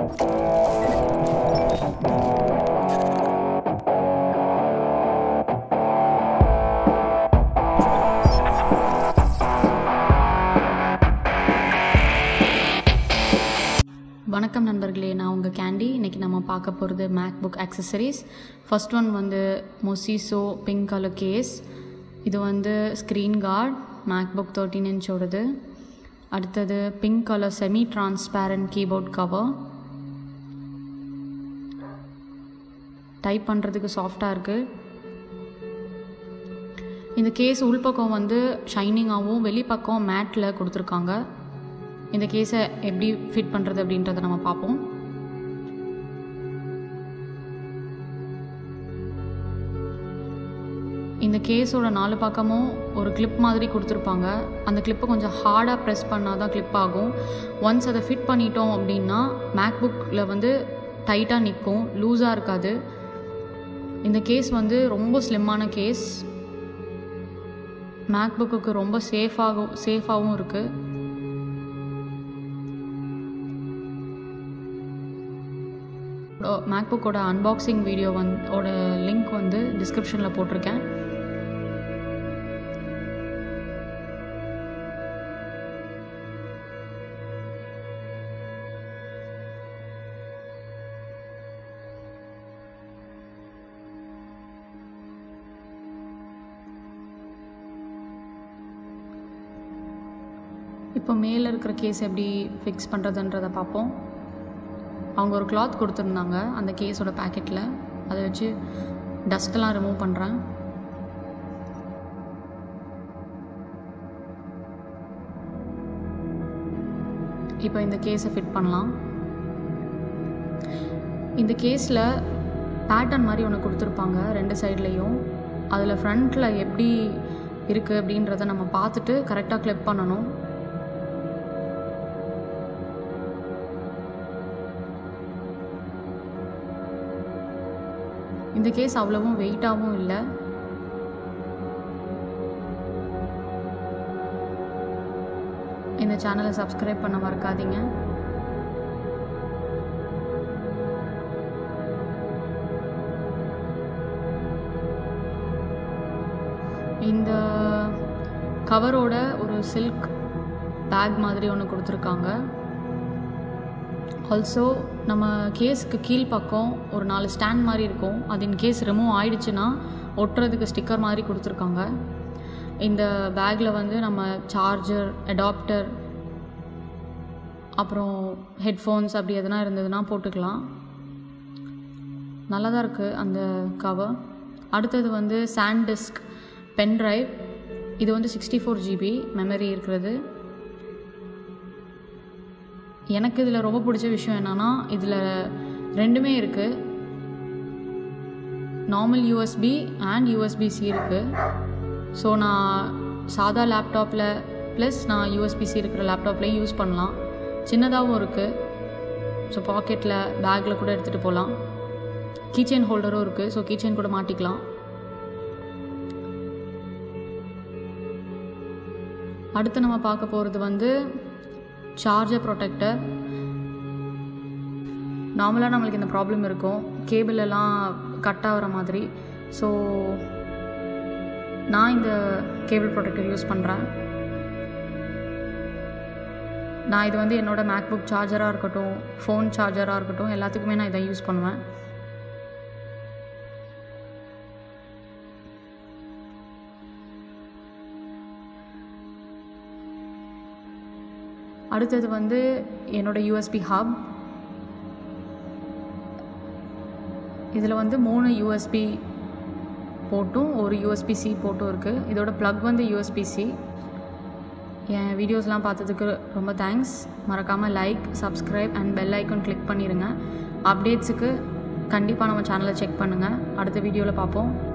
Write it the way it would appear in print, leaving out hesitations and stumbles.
வணக்கம் நண்பர்களே, நான் உங்கள் கேண்டி. இன்றைக்கி நம்ம பார்க்க போகிறது மேக்புக் ஆக்சசரிஸ். ஃபர்ஸ்ட் ஒன் வந்து மொசிசோ பிங்க் கலர் கேஸ். இது வந்து ஸ்க்ரீன் கார்டு, மேக்புக் 13 இன்ச்சோடது. அடுத்தது pink colour semi transparent keyboard cover. Type பண்ணுறதுக்கு சாஃப்டாக இருக்குது. இந்த கேஸ் உள்பக்கம் வந்து ஷைனிங்காகவும் வெளிப்பக்கம் மேட்டில் கொடுத்துருக்காங்க. இந்த கேஸை எப்படி ஃபிட் பண்ணுறது அப்படின்றத நம்ம பார்ப்போம். இந்த கேஸோட 4 பக்கமும் ஒரு கிளிப் மாதிரி கொடுத்துருப்பாங்க. அந்த கிளிப்பை கொஞ்சம் ஹார்டாக ப்ரெஸ் பண்ணால் தான் கிளிப் ஆகும். ஒன்ஸ் அதை ஃபிட் பண்ணிட்டோம் அப்படின்னா மேக்புக்கில் வந்து டைட்டாக நிற்கும், லூஸாக இருக்காது. இந்த கேஸ் வந்து ரொம்ப ஸ்லிம்மான கேஸ். மேக்புக்கு ரொம்ப சேஃபாகவும் இருக்குது. மேக்புக்கோட அன்பாக்சிங் வீடியோ ஓட லிங்க் வந்து டிஸ்கிரிப்ஷனில் போட்டிருக்கேன். இப்போ மேலே இருக்கிற கேஸ் எப்படி ஃபிக்ஸ் பண்ணுறதுன்றதை பார்ப்போம். அவங்க ஒரு கிளாத் கொடுத்துருந்தாங்க அந்த கேஸோட பேக்கெட்டில். அதை வச்சு டஸ்ட்டெல்லாம் ரிமூவ் பண்ணுறேன். இப்போ இந்த கேஸை ஃபிட் பண்ணலாம். இந்த கேஸில் பேட்டர்ன் மாதிரி ஒன்று கொடுத்துருப்பாங்க 2 சைட்லேயும். அதில் ஃப்ரண்ட்டில் எப்படி இருக்குது அப்படின்றத நம்ம பார்த்துட்டு கரெக்டாக கிளிப் பண்ணணும். இந்த கேஸ் அவ்வளவும் வெயிட்டாகவும் இல்லை. இந்த சேனலை சப்ஸ்கிரைப் பண்ண மறக்காதீங்க. இந்த கவரோட ஒரு சில்க் பேக் மாதிரி ஒன்று கொடுத்துருக்காங்க. ஆல்சோ நம்ம கேஸுக்கு கீழ்ப்பக்கம் ஒரு 4 ஸ்டாண்ட் மாதிரி இருக்கும். அது இன் கேஸ் ரிமூவ் ஆயிடுச்சுன்னா ஒட்டுறதுக்கு ஸ்டிக்கர் மாதிரி கொடுத்துருக்காங்க. இந்த பேக்கில் வந்து நம்ம சார்ஜர், அடாப்டர், அப்புறம் ஹெட்ஃபோன்ஸ் அப்படி எதுனா இருந்ததுன்னா போட்டுக்கலாம். நல்லா தான் இருக்குது அந்த கவர். அடுத்தது வந்து சான்டிஸ்க் பென் ட்ரைவ். இது வந்து 64 GB மெமரி இருக்கிறது. எனக்கு இதில் ரொம்ப பிடிச்ச விஷயம் என்னென்னா இதில் 2மே இருக்குது. நார்மல் USB அண்ட் USB-C இருக்குது. ஸோ நான் சாதா லேப்டாப்பில் ப்ளஸ் நான் USB-C இருக்கிற லேப்டாப்லேயும் யூஸ் பண்ணலாம். சின்னதாகவும் இருக்குது. ஸோ பாக்கெட்டில் பேக்கில் கூட எடுத்துகிட்டு போகலாம். கீச்செயின் ஹோல்டரும் இருக்குது. ஸோ கீச்செயின் கூட மாட்டிக்கலாம். அடுத்து நம்ம பார்க்க போகிறது வந்து சார்ஜர் ப்ரொடெக்டர். நார்மலாக நம்மளுக்கு இந்த ப்ராப்ளம் இருக்கும், கேபிள் எல்லாம் கட் ஆகிற மாதிரி. ஸோ நான் இந்த கேபிள் ப்ரொடெக்டர் யூஸ் பண்ணுறேன். நான் இது வந்து என்னோடய மேக்புக் சார்ஜராக இருக்கட்டும், ஃபோன் சார்ஜராக இருக்கட்டும், எல்லாத்துக்குமே நான் இதை யூஸ் பண்ணுவேன். அடுத்தது வந்து என்னோடய USB ஹப். இதில் வந்து 3 USB போட்டும் ஒரு USB-C போட்டும் இருக்குது. இதோட ப்ளக் வந்து USB-C. என் வீடியோஸ்லாம் பார்த்ததுக்கு ரொம்ப தேங்க்ஸ். மறக்காமல் like, subscribe and bell icon click பண்ணிடுங்க. அப்டேட்ஸுக்கு கண்டிப்பாக நம்ம சேனலை செக் பண்ணுங்கள். அடுத்த வீடியோவில் பார்ப்போம்.